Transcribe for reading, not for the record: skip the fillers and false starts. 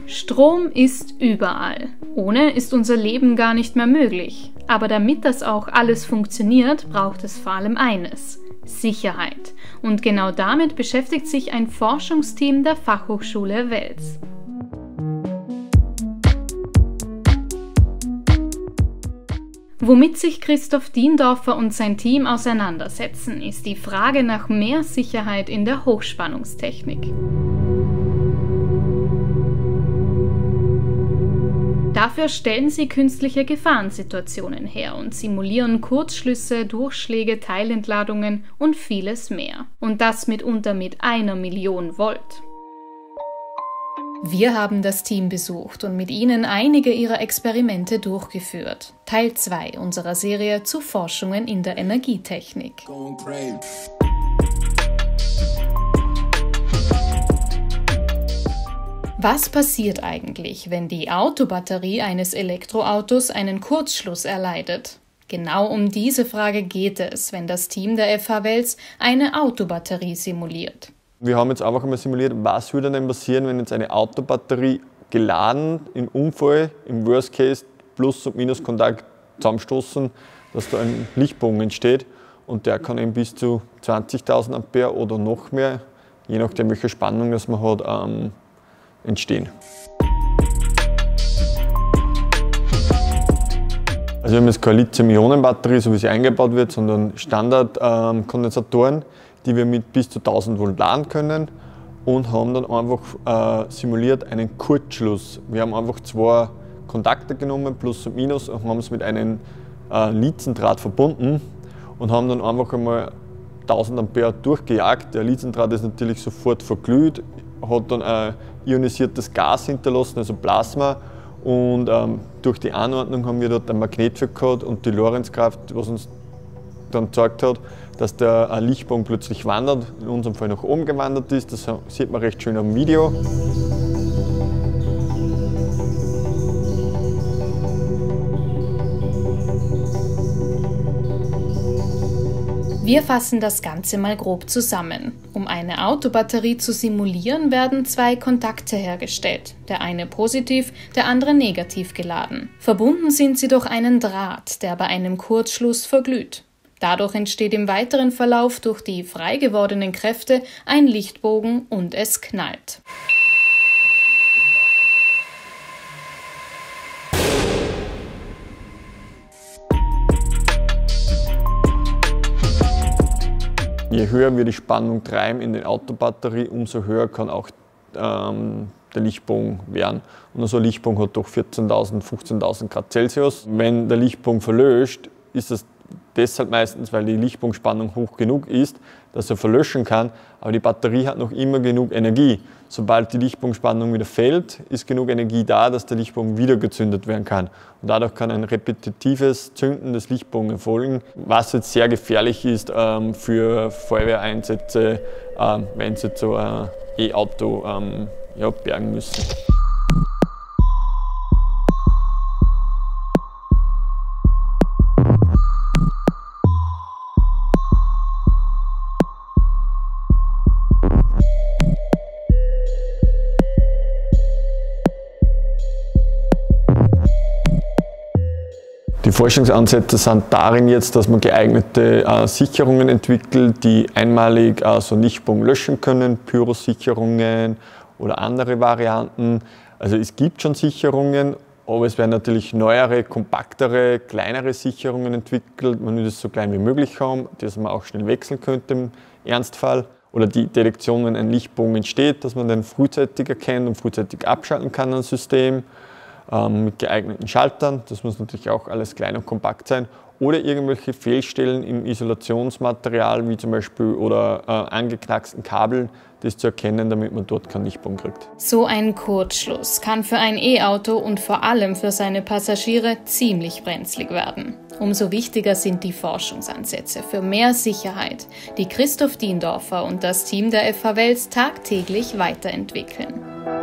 Strom ist überall. Ohne ist unser Leben gar nicht mehr möglich. Aber damit das auch alles funktioniert, braucht es vor allem eines: Sicherheit. Und genau damit beschäftigt sich ein Forschungsteam der Fachhochschule Wels. Womit sich Christoph Diendorfer und sein Team auseinandersetzen, ist die Frage nach mehr Sicherheit in der Hochspannungstechnik. Dafür stellen sie künstliche Gefahrensituationen her und simulieren Kurzschlüsse, Durchschläge, Teilentladungen und vieles mehr. Und das mitunter mit 1 Million Volt. Wir haben das Team besucht und mit ihnen einige ihrer Experimente durchgeführt. Teil 2 unserer Serie zu Forschungen in der Energietechnik. Was passiert eigentlich, wenn die Autobatterie eines Elektroautos einen Kurzschluss erleidet? Genau um diese Frage geht es, wenn das Team der FH Wels eine Autobatterie simuliert. Wir haben jetzt einfach einmal simuliert, was würde denn passieren, wenn jetzt eine Autobatterie geladen im Unfall, im Worst Case, Plus- und Minuskontakt zusammenstoßen, dass da ein Lichtbogen entsteht und der kann eben bis zu 20.000 Ampere oder noch mehr, je nachdem welche Spannung das man hat, entstehen. Also wir haben jetzt keine Lithium-Ionen-Batterie, so wie sie eingebaut wird, sondern Standard-Kondensatoren, die wir mit bis zu 1000 Volt laden können und haben dann einfach simuliert einen Kurzschluss. Wir haben einfach 2 Kontakte genommen, Plus und Minus, und haben es mit einem Lithiumdraht verbunden und haben dann einfach einmal 1000 Ampere durchgejagt. Der Lithiumdraht ist natürlich sofort verglüht, hat dann ein ionisiertes Gas hinterlassen, also Plasma. Und durch die Anordnung haben wir dort ein Magnetfeld gehabt und die Lorentzkraft, was uns dann gezeigt hat, dass der Lichtbogen plötzlich wandert, in unserem Fall nach oben gewandert ist. Das sieht man recht schön am Video. Wir fassen das Ganze mal grob zusammen. Um eine Autobatterie zu simulieren, werden 2 Kontakte hergestellt. Der eine positiv, der andere negativ geladen. Verbunden sind sie durch einen Draht, der bei einem Kurzschluss verglüht. Dadurch entsteht im weiteren Verlauf durch die frei gewordenen Kräfte ein Lichtbogen und es knallt. Je höher wir die Spannung treiben in der Autobatterie, umso höher kann auch der Lichtbogen werden. Und so ein Lichtbogen hat doch 14.000, 15.000 Grad Celsius. Wenn der Lichtbogen verlöscht, ist das deshalb meistens, weil die Lichtbogenspannung hoch genug ist, dass er verlöschen kann, aber die Batterie hat noch immer genug Energie. Sobald die Lichtbogenspannung wieder fällt, ist genug Energie da, dass der Lichtbogen wieder gezündet werden kann. Und dadurch kann ein repetitives Zünden des Lichtbogens erfolgen, was jetzt sehr gefährlich ist für Feuerwehreinsätze, wenn sie jetzt so ein E-Auto bergen müssen. Die Forschungsansätze sind darin jetzt, dass man geeignete Sicherungen entwickelt, die einmalig so einen Lichtbogen löschen können, Pyrosicherungen oder andere Varianten. Also es gibt schon Sicherungen, aber es werden natürlich neuere, kompaktere, kleinere Sicherungen entwickelt. Man will das so klein wie möglich haben, dass man auch schnell wechseln könnte im Ernstfall. Oder die Detektion, wenn ein Lichtbogen entsteht, dass man den frühzeitig erkennt und frühzeitig abschalten kann an System. Mit geeigneten Schaltern, das muss natürlich auch alles klein und kompakt sein, oder irgendwelche Fehlstellen im Isolationsmaterial, wie zum Beispiel oder angeknacksten Kabeln, das zu erkennen, damit man dort keinen Lichtbogen kriegt. So ein Kurzschluss kann für ein E-Auto und vor allem für seine Passagiere ziemlich brenzlig werden. Umso wichtiger sind die Forschungsansätze für mehr Sicherheit, die Christoph Diendorfer und das Team der FH Wels tagtäglich weiterentwickeln.